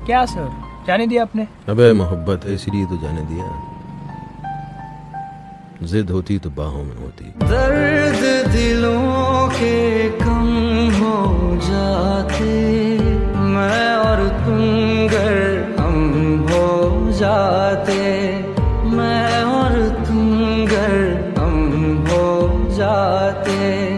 क्या सर, जाने दिया आपने? अबे मोहब्बत है इसलिए तो जाने दिया, जिद होती तो बाहों में होती। दर्द दिलों के कम हो जाते, मैं और तुम गर हम हो जाते, मैं और तुम गर हम हो जाते।